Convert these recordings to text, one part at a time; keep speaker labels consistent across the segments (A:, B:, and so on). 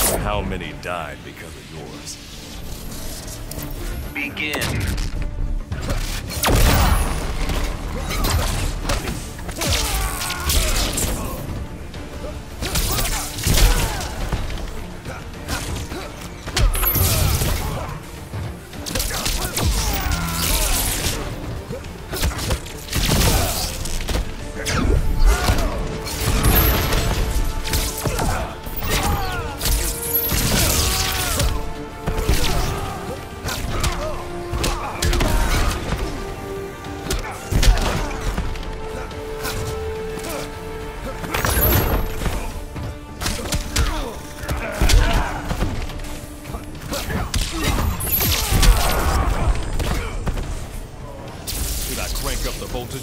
A: How many died because of yours?
B: Begin.
A: Crank up the voltage.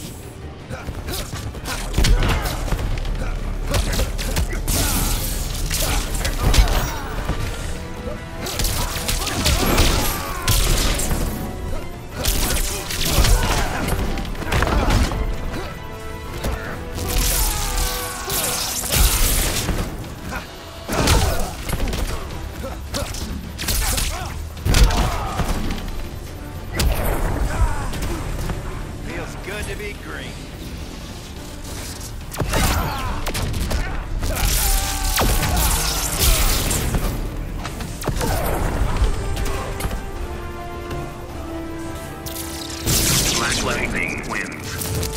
B: Good to be green. Black Lightning wins.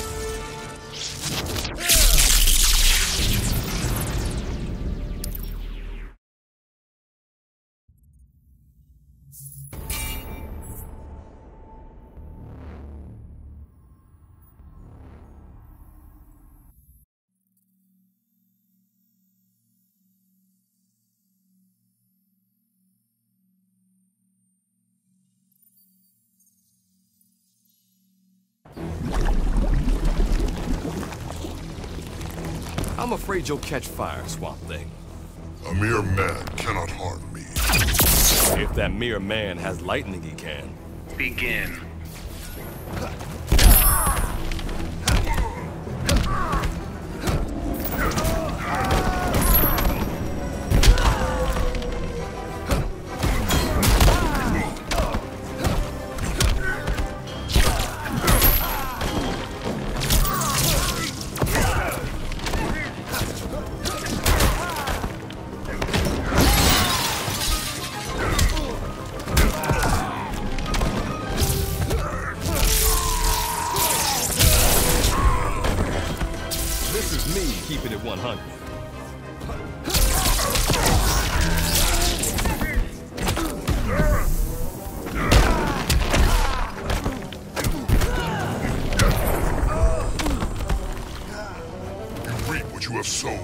A: I'm afraid you'll catch fire, Swamp Thing.
C: A mere man cannot harm me.
A: If that mere man has lightning, he can.
B: Begin.
A: This is me keeping it 100.
C: You reap what you have sown.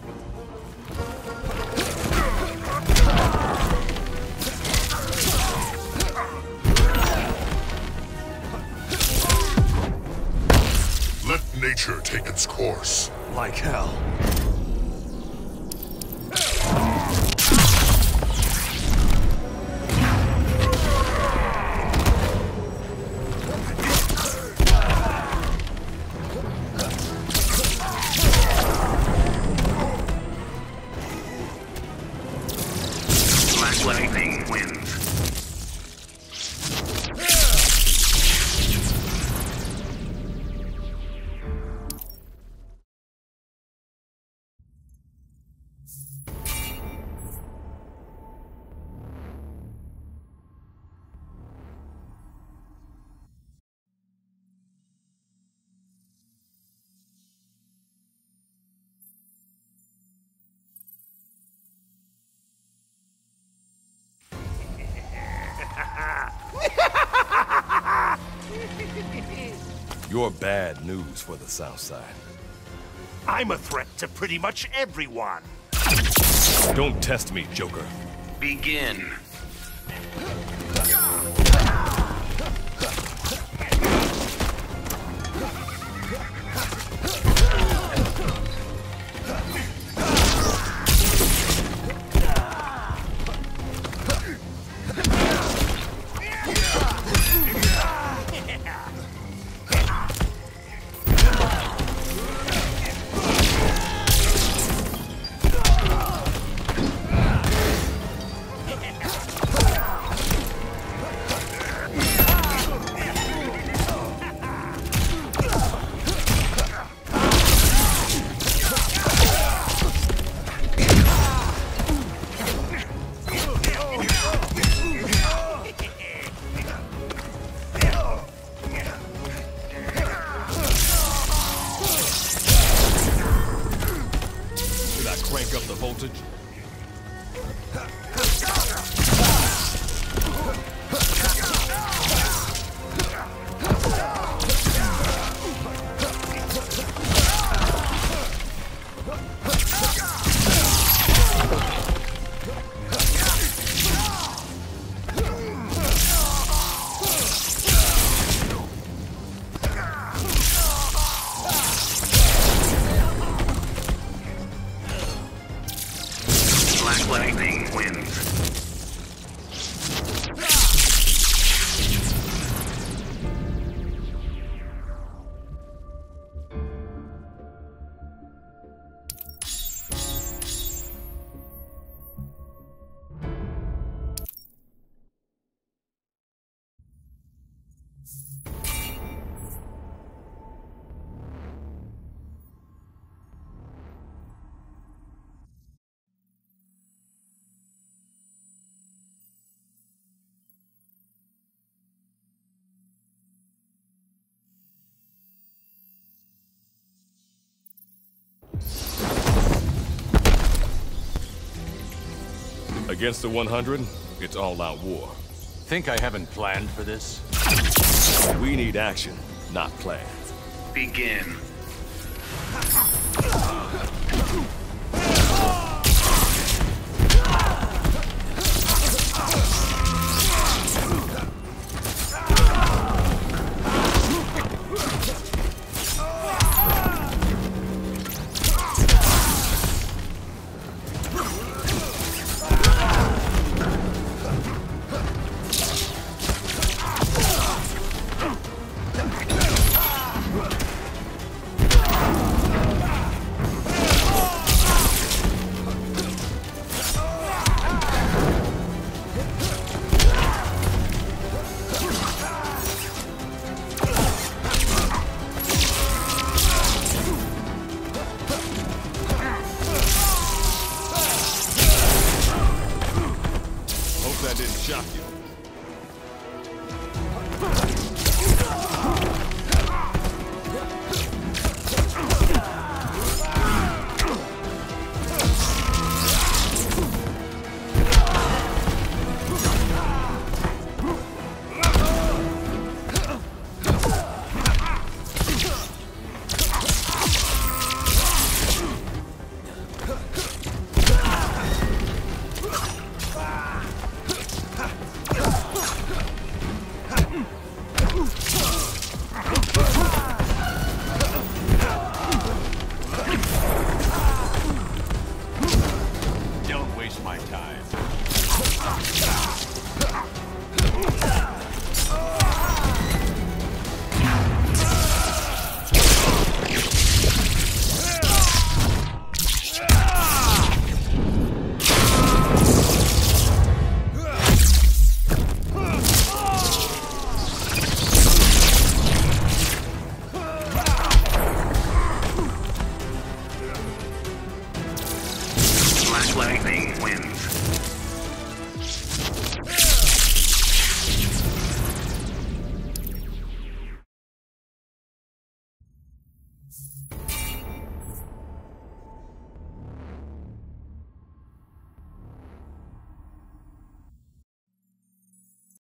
C: Let nature take its course.
A: Like hell.
B: Black Lightning wins.
A: You're bad news for the South Side.
D: I'm a threat to pretty much everyone.
A: Don't test me, Joker.
B: Begin. Lightning wins.
A: Against the 100, it's all-out war.
E: Think I haven't planned for this?
A: We need action, not plans.
B: Begin.
A: That didn't shock you.
E: Don't waste my time.
B: Black Lightning wins.